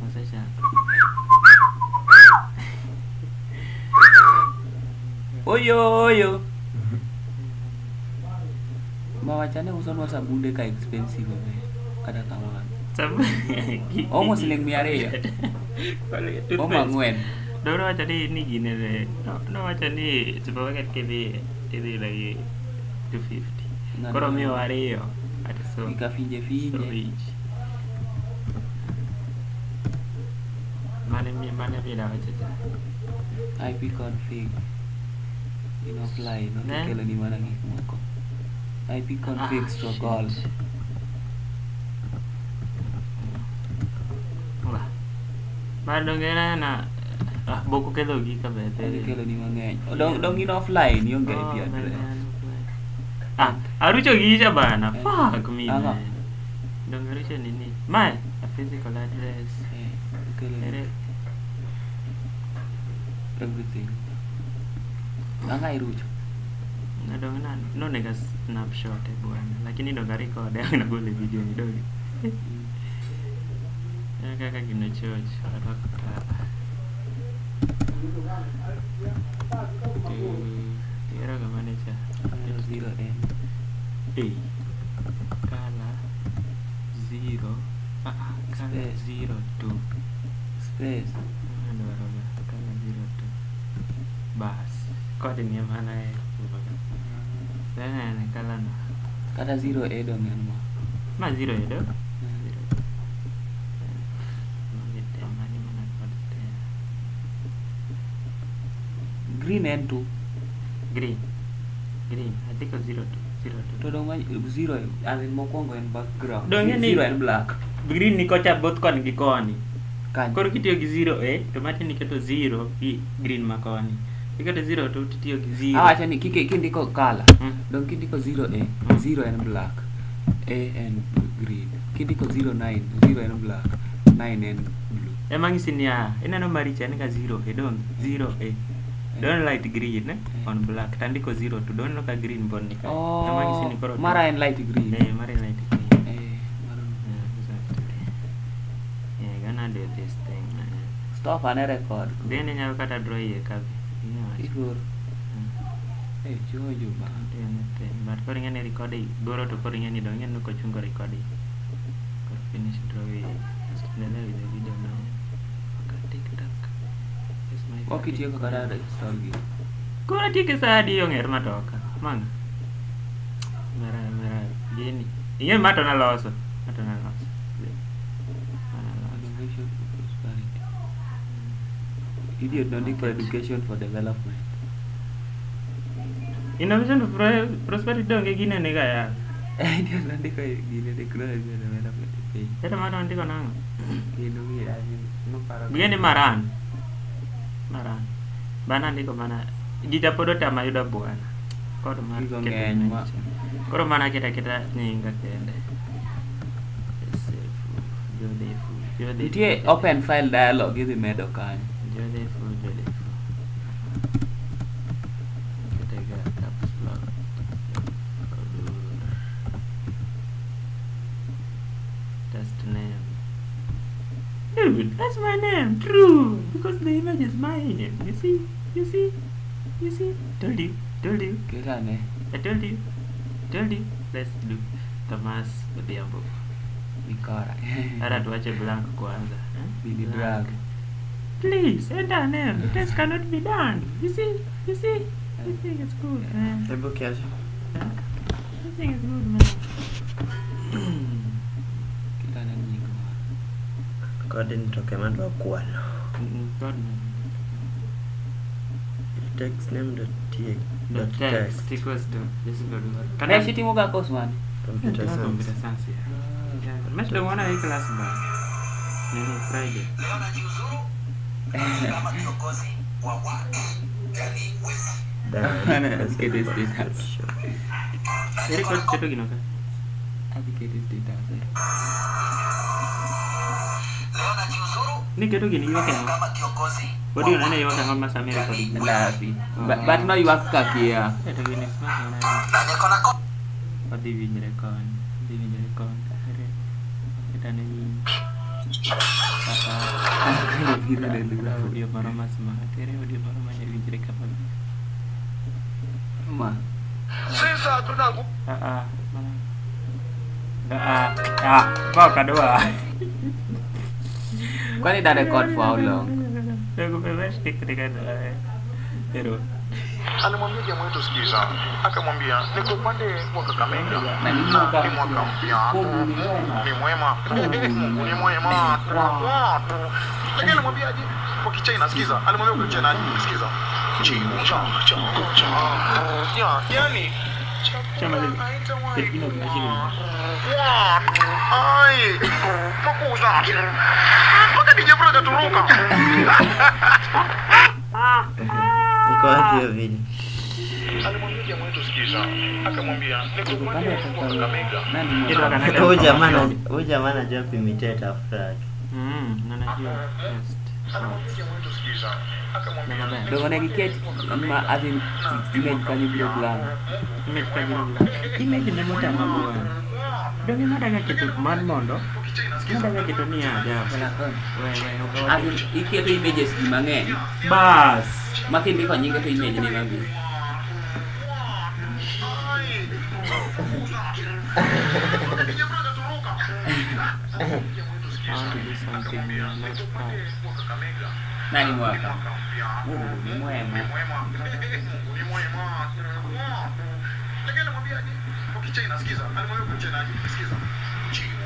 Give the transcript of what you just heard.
saja. Oyo. Mawachane uson wasabude ka expensive be. Kada kawan. Oh mo siling miare ya. Oh mangwen. Doro wacha ni gine le. No wacha ni supermarket ke di lagi 250. Koro mi wario. Ati so. Ika finje. Mana beda wacha. IP config. Offline, no kelo ni mana gik moko. IP config stroke all. Wah. Madongera na boko kelo gik kabete. Kelo ni mang'eny. Dong in offline yung IP address. Arucho gija bana. Fuck me. Dong arucho nini. My a physical address. Everything. Nanga irucho. Nadong no nega snapshot bwana. Lakini ndo record na gole video kidogo. Kaka kina church era kemana cha 0N kala 0 kala 02 space kala 02 bas kode ni mana sana kala na kata 0A dong yan ma 0 ya do green N2 green I think 02 to dong 0 alin mokwongo en background dong 0 en black green ni kocha both kon gi koni kan koro kitiyo gi 0A to mati niketo 0 gi green makoni iketo 0 to titiyo gi 0 acha ni kindiko color dong kindiko 0A 0 en black A en green kindiko 09 0 en black 9 en blue emangisinia ineno maricha ni ka 0 e dong 0A don't light green on black tandiko 0 to don't look at green bond nika emangisi koro mara en light green mara en light green gonna do this thing stop and record then nyalo kata draw ye kabi igur jojo ba but koro ngene record goro to koro ngene dong ngene ko chungo record koro finish draw ye nene video now okitiyo kaka install gi koro tike sadi yo nger matoka mang mera gini inge mato na loso idiot don't for education for development innovation for prosperity dong ke gine ne kaya idiot don't for gine technology for development eta mato ndiko nango kino wi asin no para gine maran bana ndiko mana jija podo tama yuda bwana koro mar koro mana kita nyinga kende itie open file dialog idhi medo kanyo Joyful. Kita caps lock. That's the name. Dude, that's my name. True, because the image is mine. You see. Told you. Kirane. I told you. Let's do Thomas Odhiambo. Mikara. Ara tuache blank kwanza. Billy drag. Please enter name. The test cannot be done. You see, it's good. Everything is good, man. Kirane nyingo. According to command wa kwano. God, If text name the text equals to this is good. Can I shitty moga course man? Computer Science. Yeah. Mas don't wanna class ba. Nini Friday. Let's get this data. Jadi kau ceto gino kan? Abi get this data. Ni keto gini iwa kan? Bodi nana iwa kan mas Amerika di. Labi. But no iwa kakia. Ada gini smart mana? Bodi winjere kon. Kita ni Audio maroma semangatire audio maroma nyawinjre kapan. Ma. Sasa tunangu. Kau kedua. Kwani da record for how long? Aku bebas ketika hero. Alimwambia jamaa wetu sikiza. Akamwambia niko upande wa Kakamega. Na ni Ni mwaka mpya. Ni mwema. Ni mwema. Lakini alimwambia aje kwa Kichina sikiza. Alimwambia kwa Kichina sikiza. Yani Chama lagi. Terpino begini. Ai, makuza. Mpaka DJ Bro ataturuka. Iko wapi hiyo video? Alimwambia jamaa wetu sikiza. Akamwambia niko upande wa Kakamega. Itu akan ada. Huyu jamaa anajua kuimitate after yake. Nanajua best. Dong ana kiket ma azin image kani blog lang. Image kani blog lang. Image ni muda mamua. Dong ini ada gitu man mondo. Ada gitu ni aja. Azin iki tu images di mang'eny. Bas. Makin di nying tu image ni mang'eny. I want to do something like that. Nani mwaka? Ni mwema. Lakini alimwambia aje? Kwa Kichina sikiza. Alimwambia kwa Kichina sikiza.